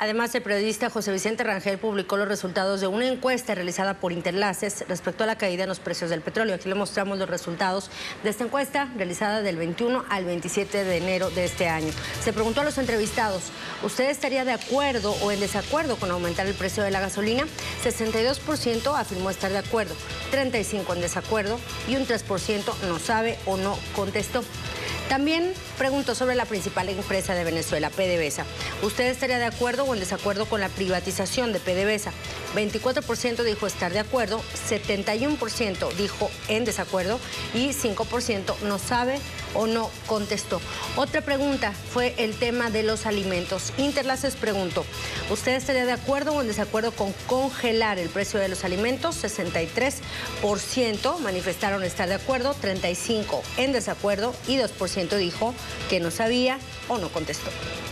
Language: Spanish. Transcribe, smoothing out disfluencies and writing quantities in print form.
Además, el periodista José Vicente Rangel publicó los resultados de una encuesta realizada por Interlaces respecto a la caída en los precios del petróleo. Aquí le mostramos los resultados de esta encuesta realizada del 21 al 27 de enero de este año. Se preguntó a los entrevistados, ¿usted estaría de acuerdo o en desacuerdo con aumentar el precio de la gasolina? 62% afirmó estar de acuerdo, 35% en desacuerdo y un 3% no sabe o no contestó. También preguntó sobre la principal empresa de Venezuela, PDVSA. ¿Usted estaría de acuerdo o en desacuerdo con la privatización de PDVSA? 24% dijo estar de acuerdo, 71% dijo en desacuerdo y 5% no sabe o no contestó. Otra pregunta fue el tema de los alimentos. Interlaces preguntó, ¿usted estaría de acuerdo o en desacuerdo con congelar el precio de los alimentos? 63% manifestaron estar de acuerdo, 35% en desacuerdo y 2% dijo que no sabía o no contestó.